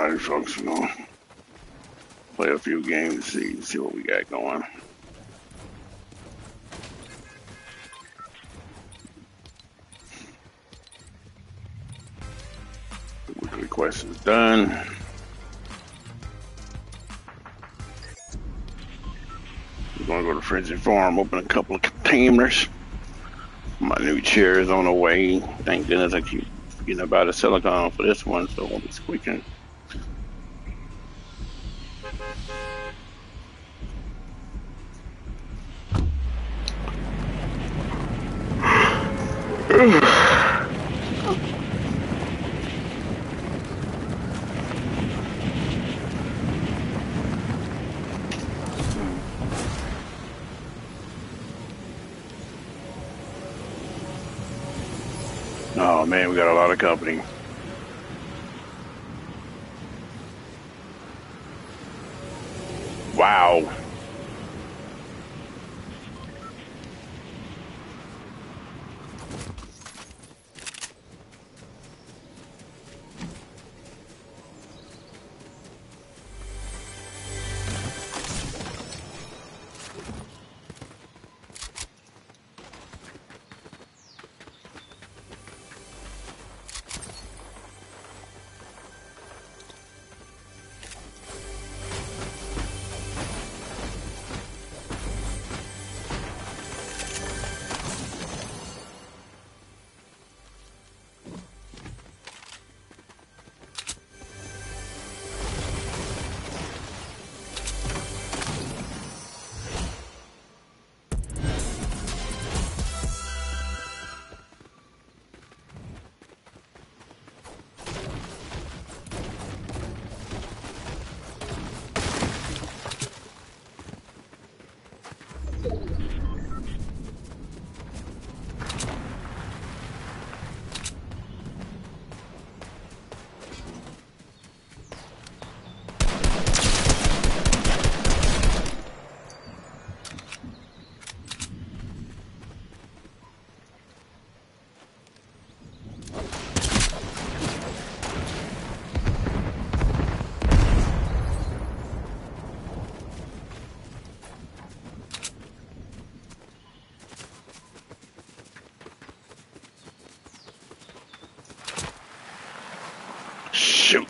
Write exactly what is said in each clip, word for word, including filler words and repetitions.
Alright, folks, we're gonna play a few games, see see what we got going. Weekly quest is done. We're gonna go to Frenzy Farm, open a couple of containers. My new chair is on the way. Thank goodness I keep forgetting about a silicone for this one, so it won't be squeaking. Oh man, we got a lot of company. Wow. Shoot.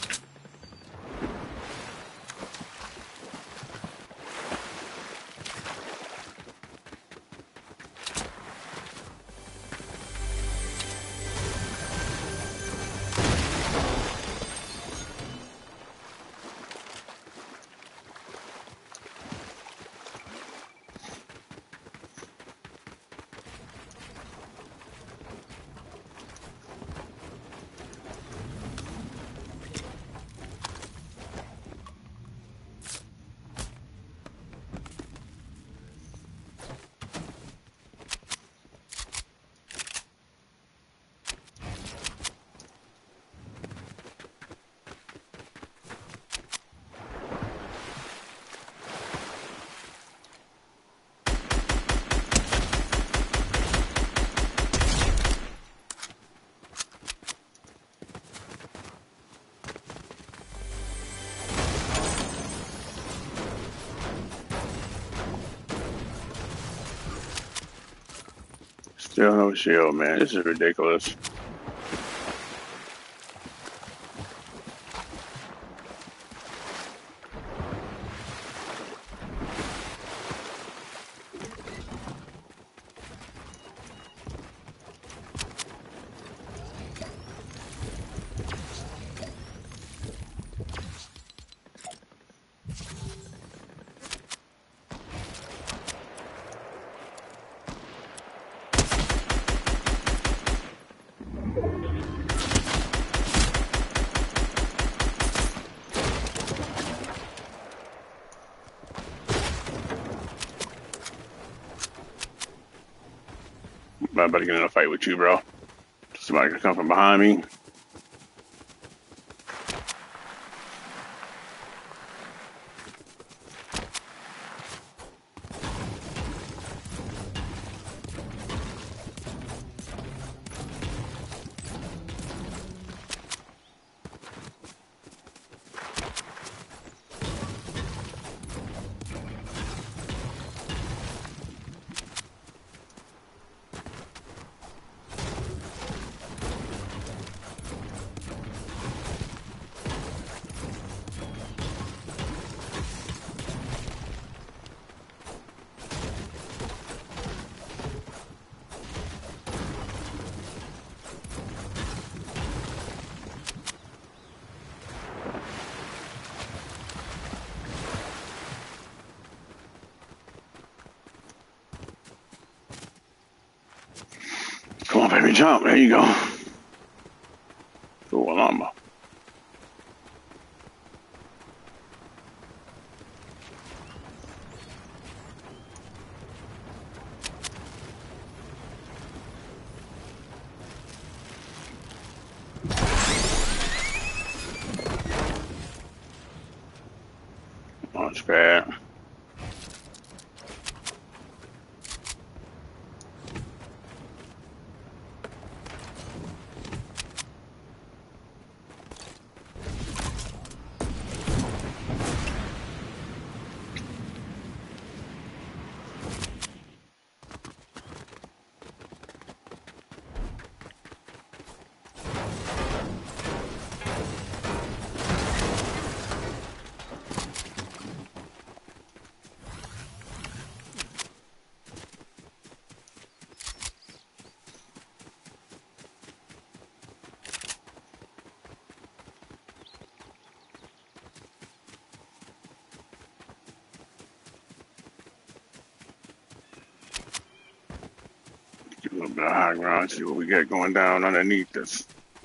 Still no shield, man. This is ridiculous. I'm about to get in a fight with you, bro. Somebody could come from behind me. Come on, baby, jump. There you go. Cool llama. That's bad. Get a little bit of high ground, see what we got going down underneath us.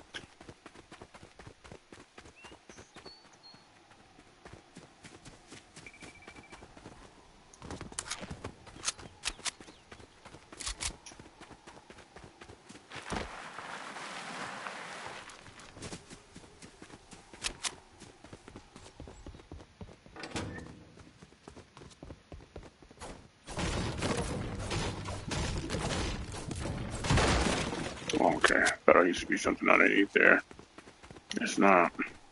Okay, thought there used to be something underneath there. It's not.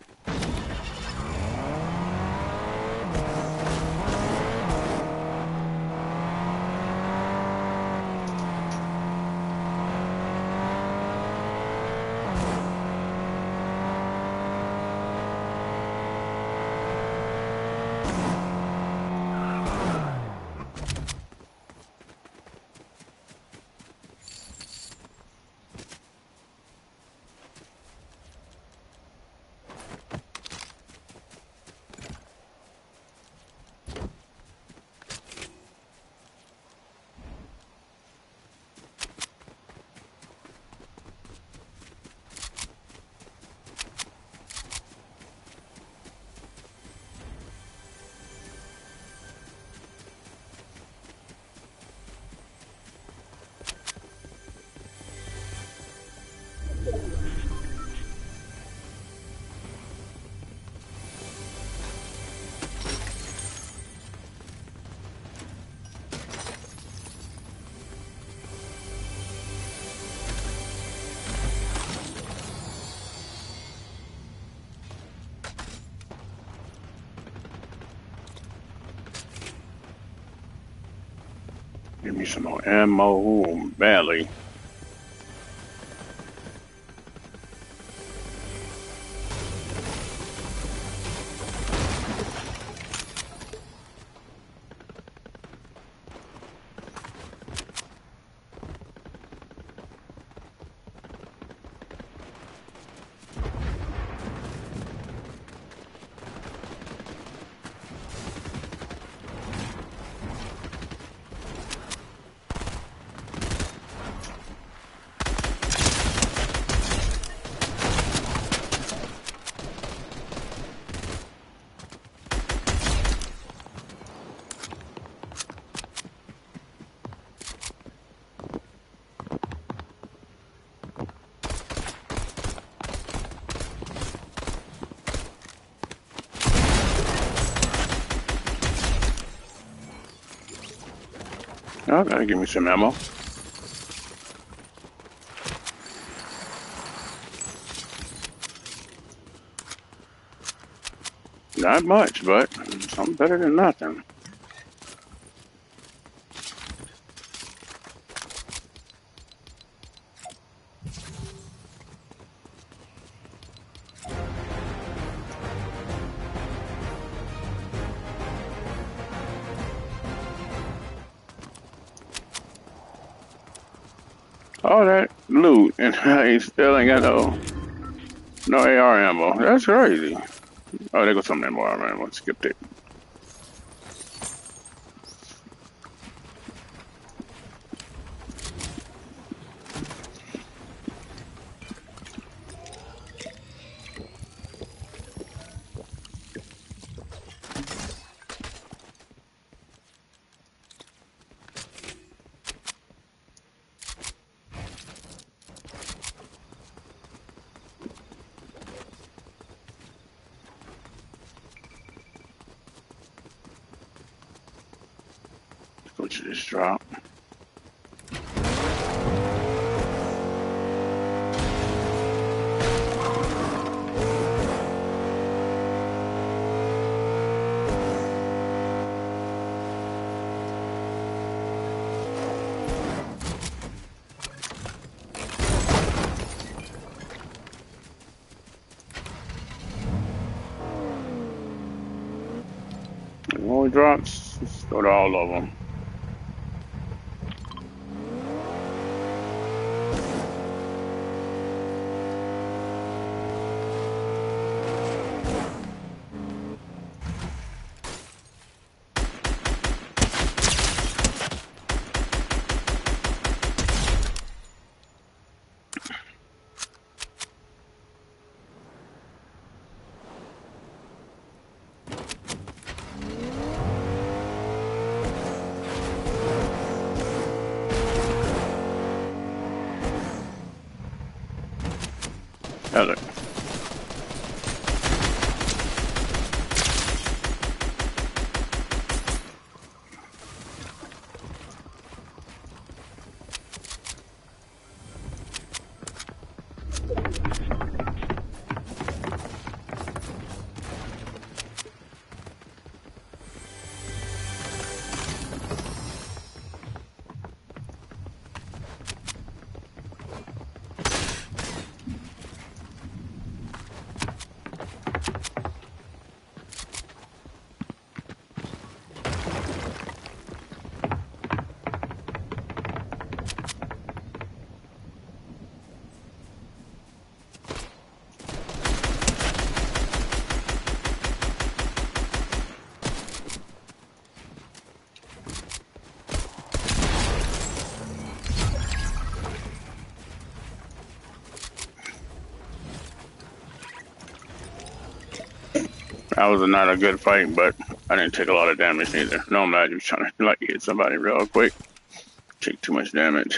Give me some more ammo. Ooh, badly. Okay, give me some ammo. Not much, but something better than nothing. All that loot, and I still ain't got no no A R ammo. That's crazy. Oh, there goes some ammo. Man, let's skip it. to this drop. More drops. Let's go to all of them. Other. That was not a good fight, but I didn't take a lot of damage either. No, I'm not just trying to like hit somebody real quick. Take too much damage.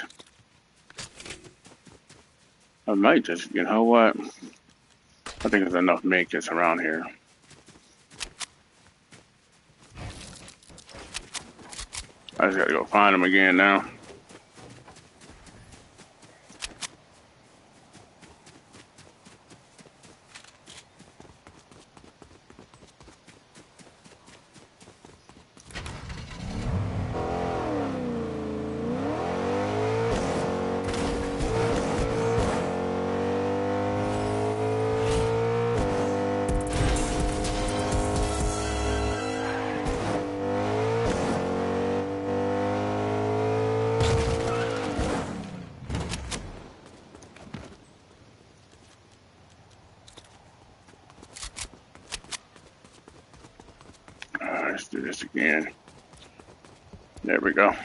I might just, you know what? I think there's enough makers around here. I just gotta go find them again now. Let's do this again. There we go.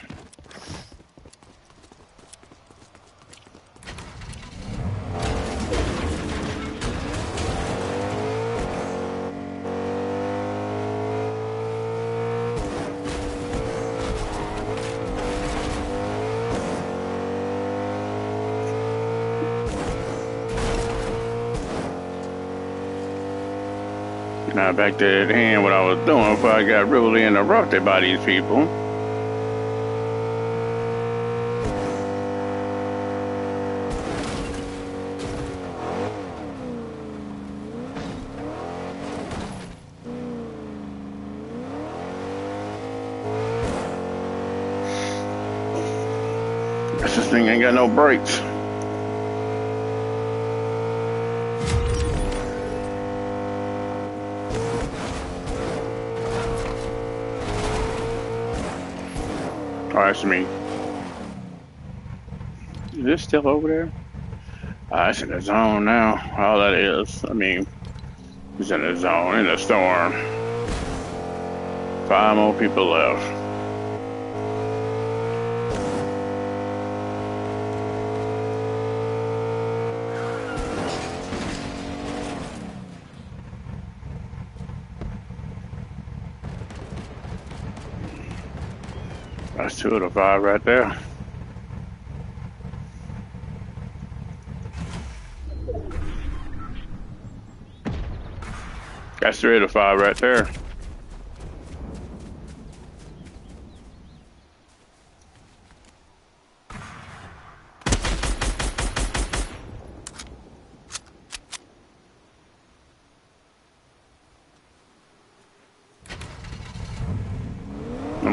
Now back to the hand what I was doing before I got rudely interrupted by these people. This thing ain't got no brakes. Oh, that's me. Is this still over there? Ah, it's in the zone now. All that is. I mean, it's in the zone, in the storm. Five more people left. That's two of the five right there. That's three of the five right there.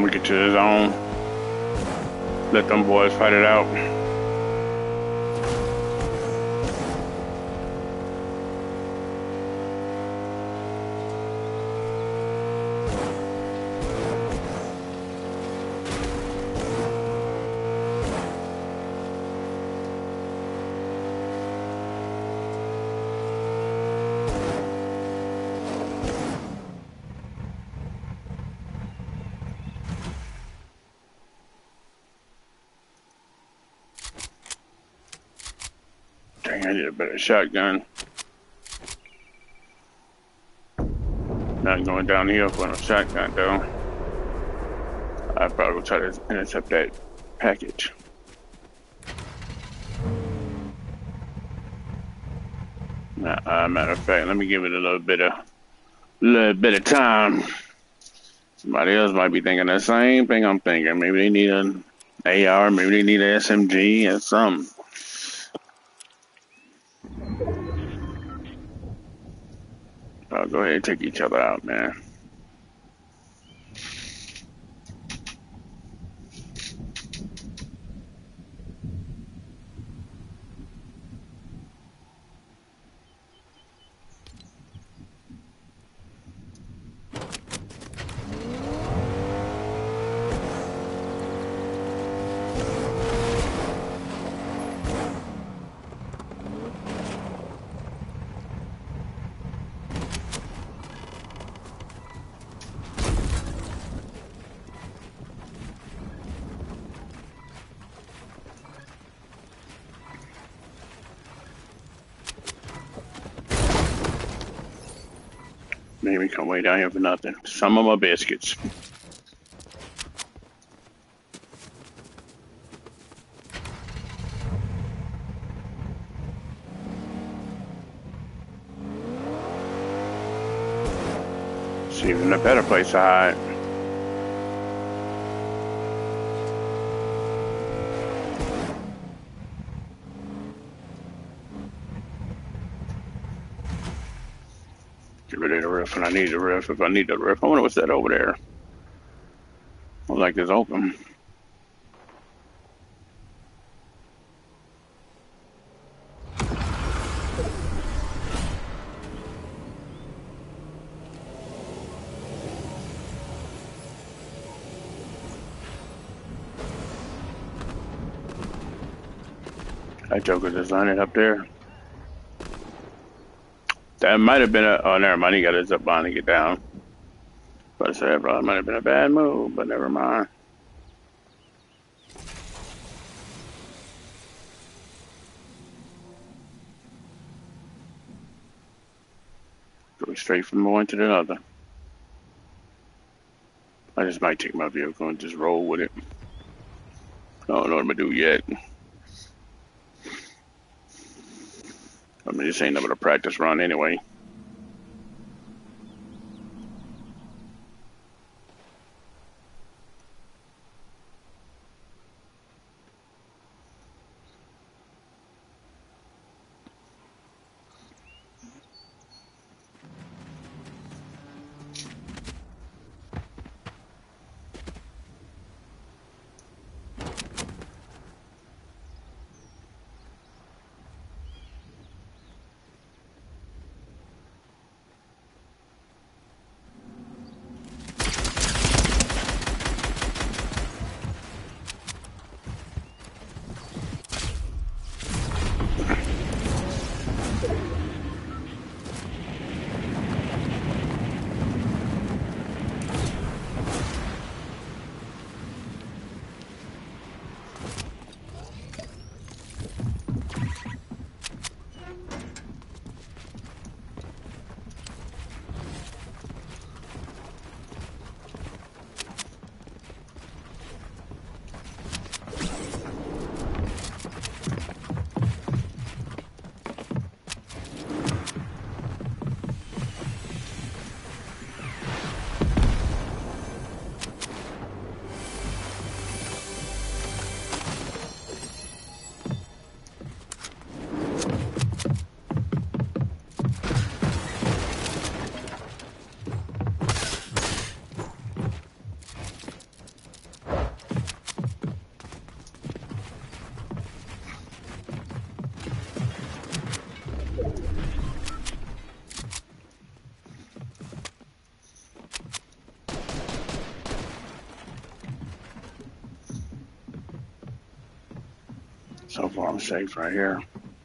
we get to the zone. Let them boys fight it out. Dang, I need a better shotgun. Not going downhill for a shotgun though. I'd probably try to intercept that package. Nah, uh, matter of fact, let me give it a little bit of, little bit of time. Somebody else might be thinking the same thing I'm thinking. Maybe they need an A R, maybe they need an S M G or something. I'll go ahead and take each other out, man. Made me come way down here for nothing. Some of my biscuits. It's even a better place to hide. Get rid of the roof when I need the roof. If I need the roof, I wonder what's that over there. Looks like it's open. That Joker designed it up there. That might have been a, oh, never mind, he got his up on to get down. But I said, that probably might have been a bad move, but never mind. Go straight from one to the other. I just might take my vehicle and just roll with it. I don't know what I'm gonna do yet. I mean, this ain't nothing but a practice run anyway. So far, I'm safe right here.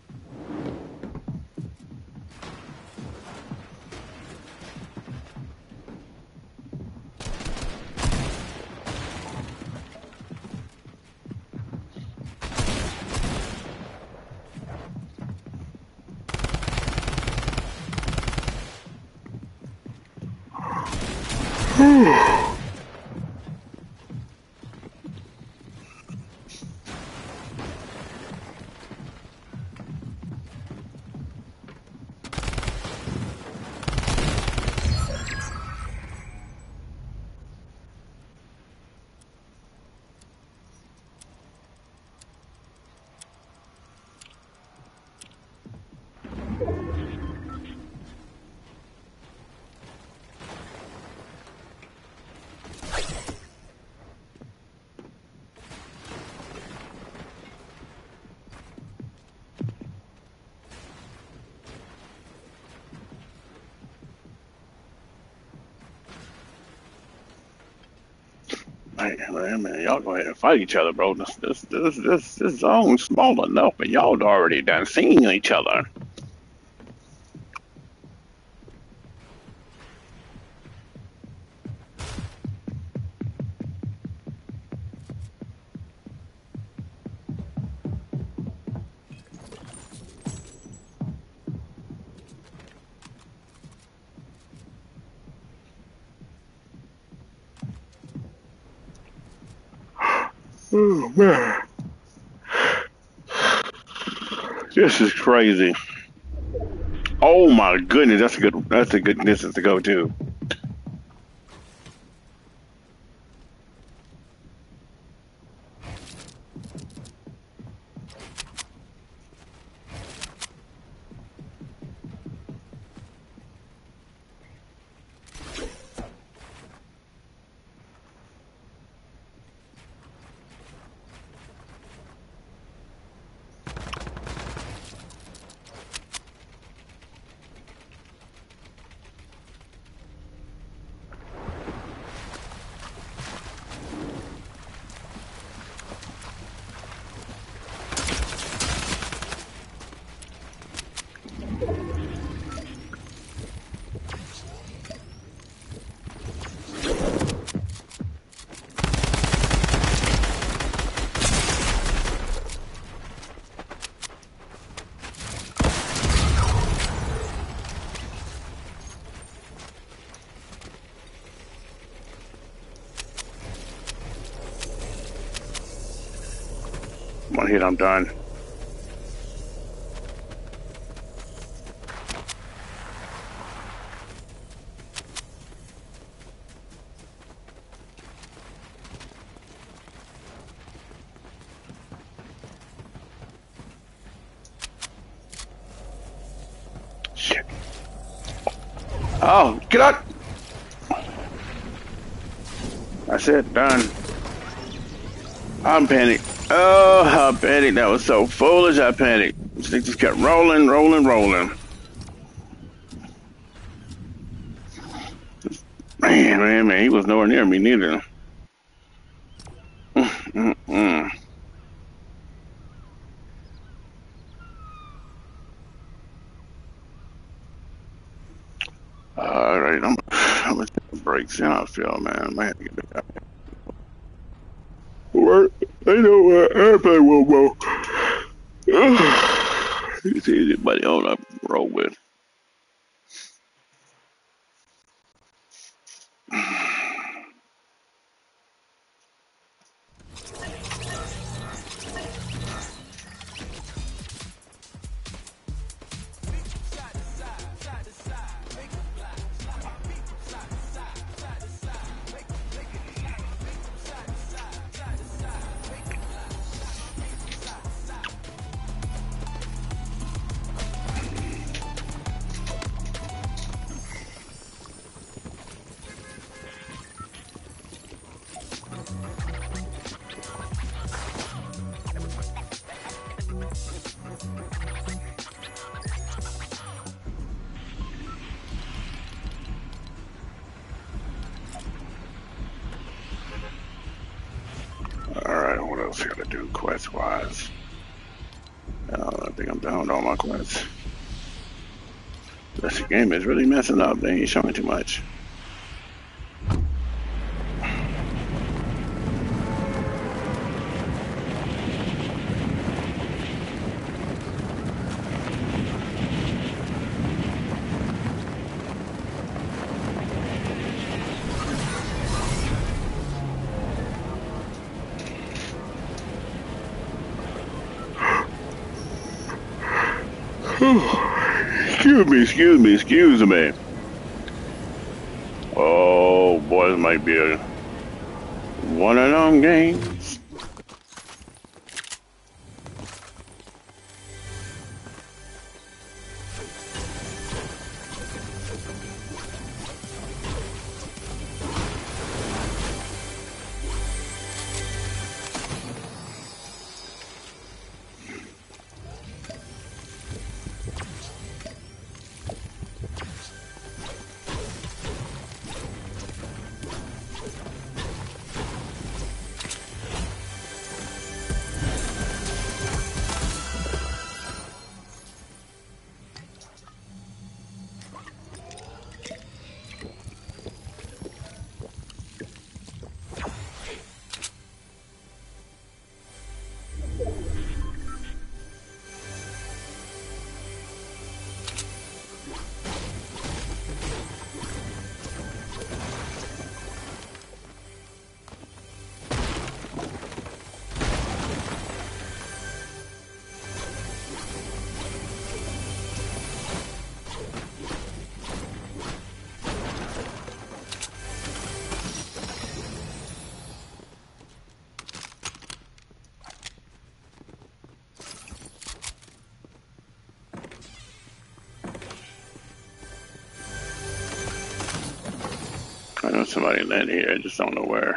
Man, man, man, y'all go ahead and fight each other, bro. This, this, this, this, this zone's small enough, and y'all already done seen each other. Oh man, this is crazy. Oh my goodness, that's a good, that's a good distance to go to. One hit, I'm done. Shit. Oh, get up! That's it, done. I'm panicked. Oh, I panicked. That was so foolish. I panicked. They just kept rolling, rolling, rolling. Man, man, man. He was nowhere near me, neither. Mm-mm-mm. All right, I'm, I'm gonna take a break. See how I feel, man. I might have to get back out. What? I know where airplane will go. It's easy, buddy. On up, roll with. All right, what else I gotta do quest wise? don't know my quests. This game is really messing up. They ain't showing too much. Excuse me, excuse me, excuse me. Oh boy, this might be a one of them games. I know somebody landed here, I just don't know where.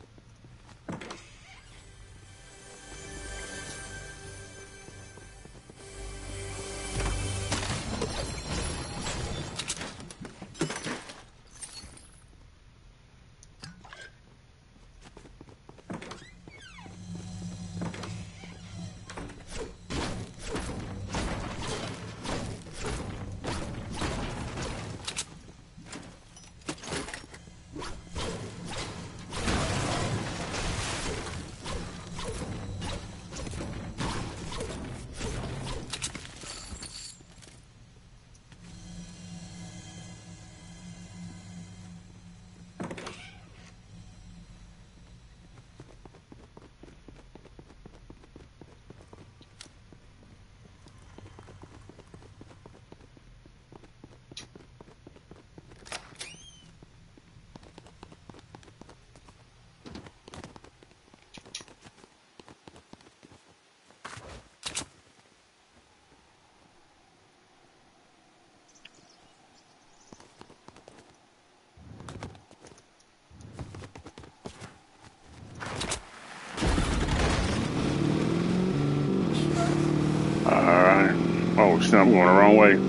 Alright. Oh snap, I'm going the wrong way.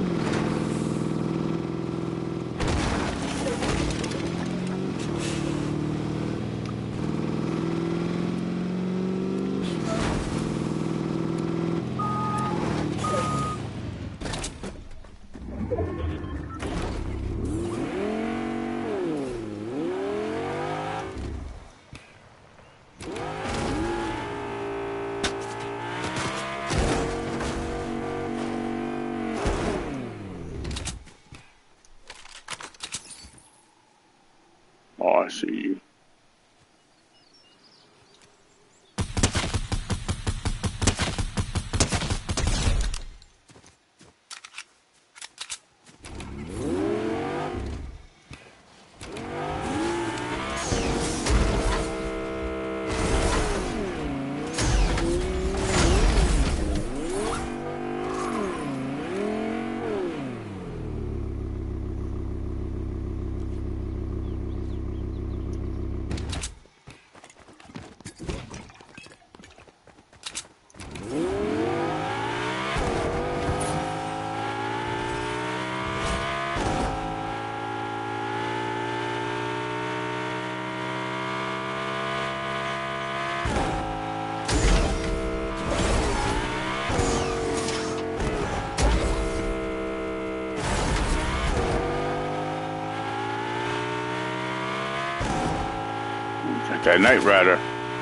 Oh, I see you. That Night Rider.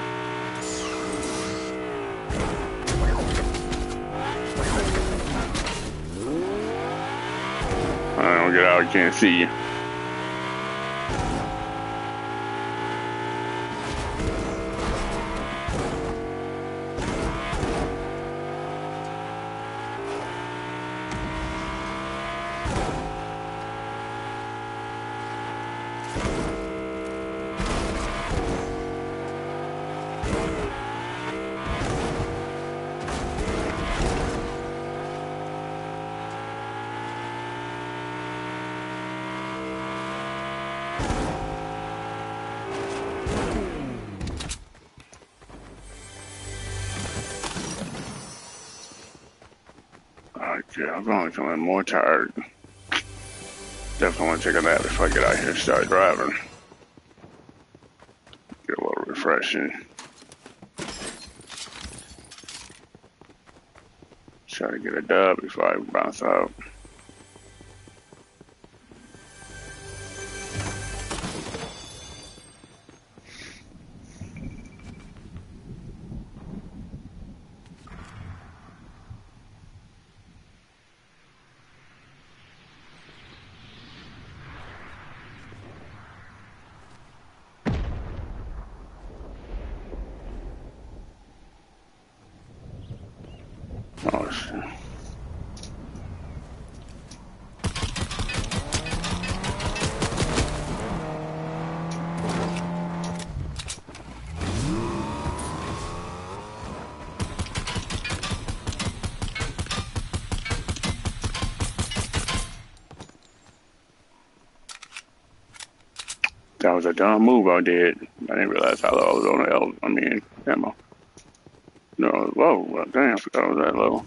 I don't get out, I can't see you. Yeah, I'm going feeling more tired. Definitely want to take a nap before I get out here and start driving. Get a little refreshing. Try to get a dub before I bounce out. Oh, shit. That was a dumb move I did. I didn't realize how low I was on the L. I mean, ammo. No, whoa, well, damn, I forgot I was that low.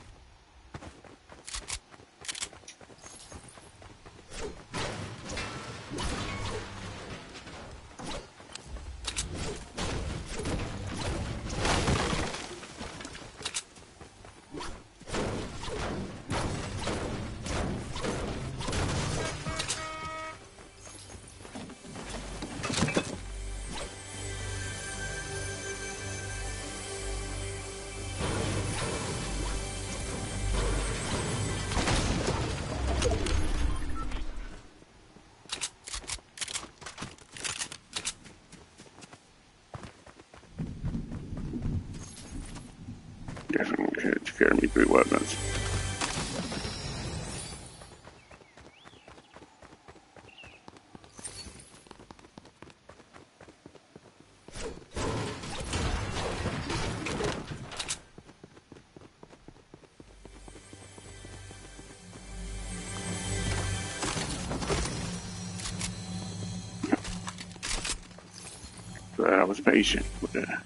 Definitely had to carry me three weapons. Glad I was patient with that.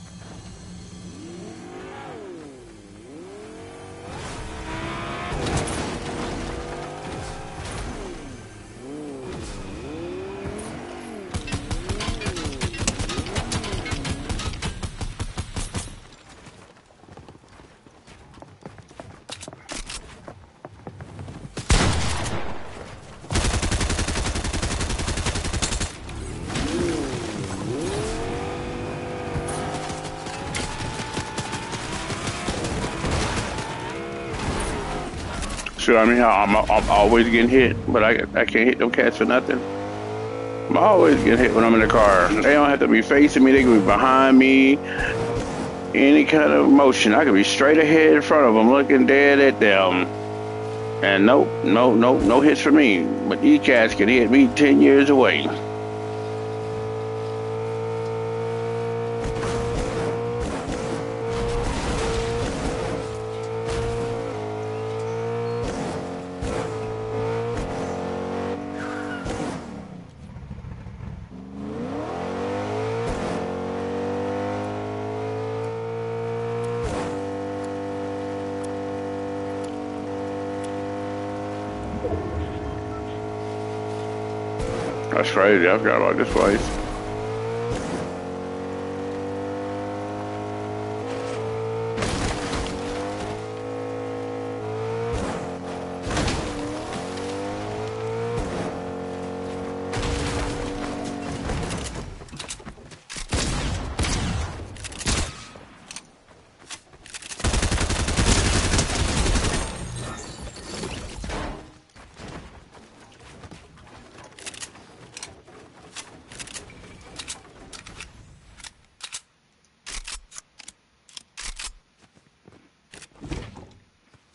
So I mean, I'm, I'm always getting hit, but I, I can't hit them cats for nothing. I'm always getting hit when I'm in the car. They don't have to be facing me, they can be behind me. Any kind of motion, I can be straight ahead in front of them, looking dead at them. And nope, no, no, no hits for me. But these cats can hit me ten years away. That's crazy, I forgot about this place.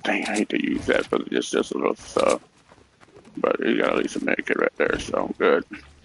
Dang, I hate to use that for just just a little stuff. But you got at least a medikit right there, so good.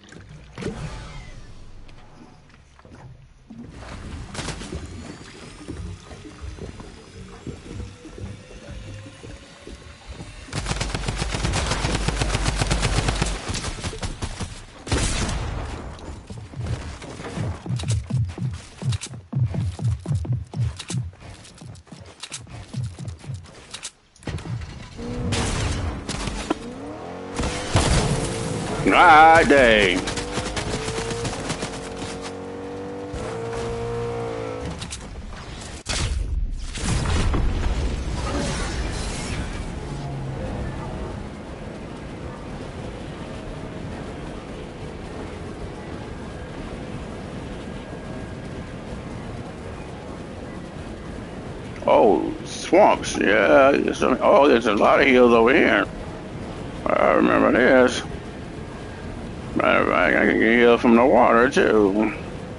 Ah, dang. Oh, swamps. Yeah. There's a, oh, there's a lot of hills over here. I remember this. Matter of fact, I can get healed from the water too.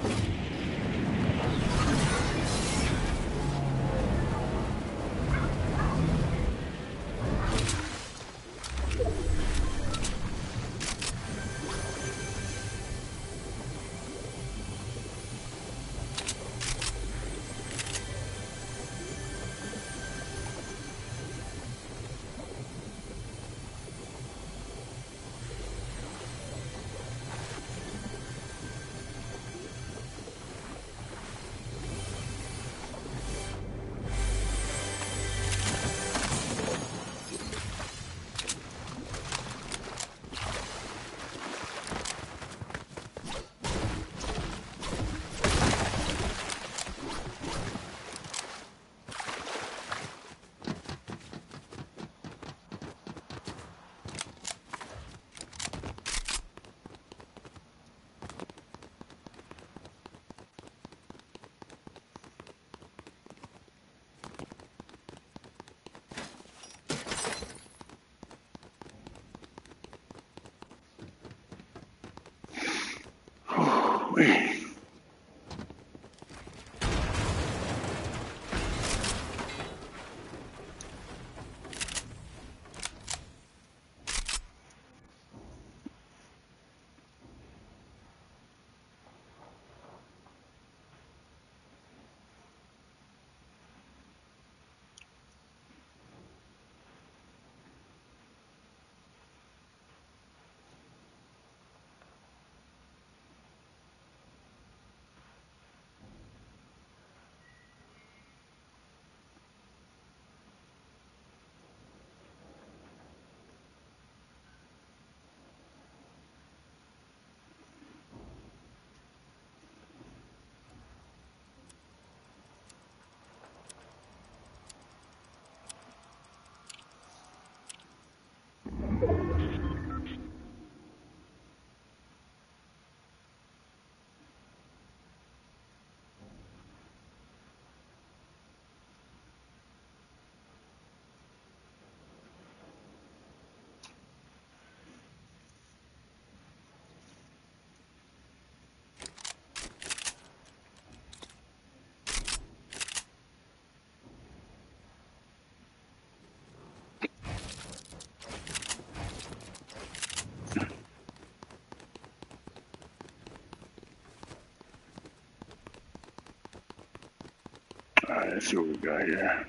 Alright, let's see what we got here.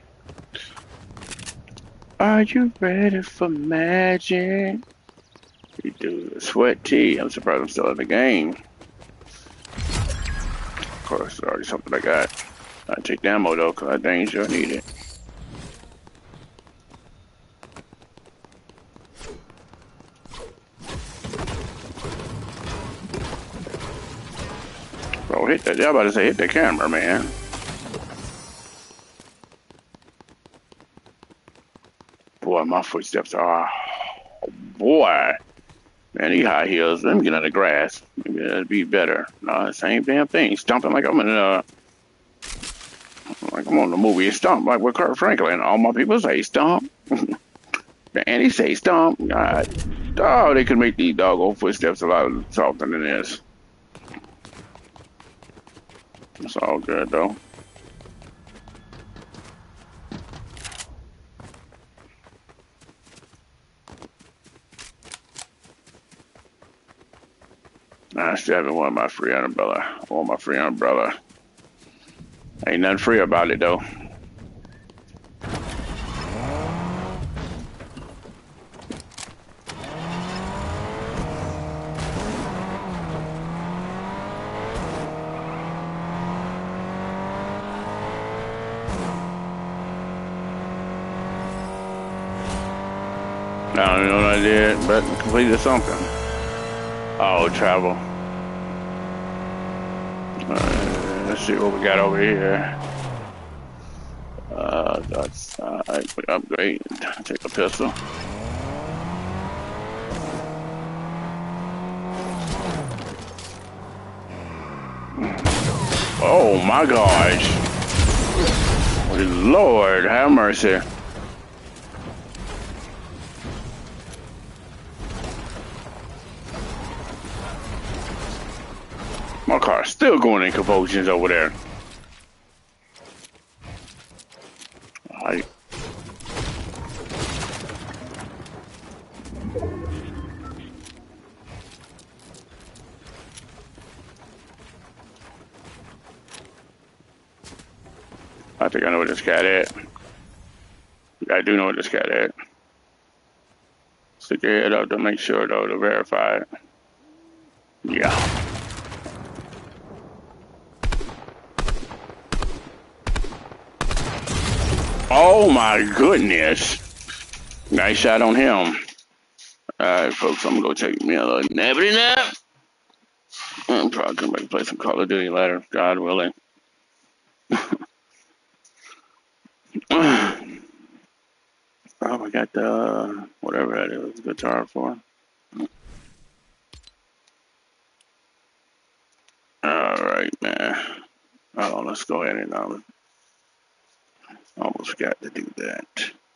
Are you ready for magic? We do the sweat tea. I'm surprised I'm still in the game. Of course, already something I got. I take the ammo though, cause I dang sure need it. Bro, hit that. Y'all about to say hit the camera, man. Boy, my footsteps are. Oh, boy. Man, these high heels. Let me get on the grass. Maybe that'd be better. No, the same damn thing. Stomping like I'm in a. Like I'm on the movie Stomp, like with Kurt Franklin. All my people say Stomp. Man, he say Stomp. God. Oh, they could make these doggone footsteps a lot softer than this. It's all good, though. I still haven't won my free umbrella. I want my free umbrella. Ain't nothing free about it though. I don't know what I did, but completed something. Oh, travel. Uh, let's see what we got over here. Uh, that's uh, upgrade. Take a pistol. Oh my gosh! Lord, have mercy. My car's still going in convulsions over there. I... I think I know what this cat at. I do know what this cat at. Stick your head up to make sure though, to verify it. Yeah. Oh my goodness. Nice shot on him. Alright folks, I'm gonna go take me a little nappity nap. I'm probably gonna make play some Call of Duty later, God willing. Oh, I got the whatever that is, guitar for. Alright man. Oh, let's go ahead and um almost forgot to do that.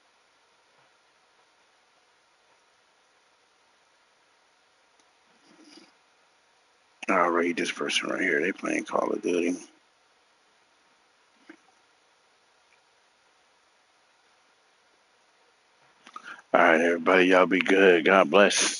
I'll raid this person right here. They playing Call of Duty. All right, everybody, y'all be good. God bless.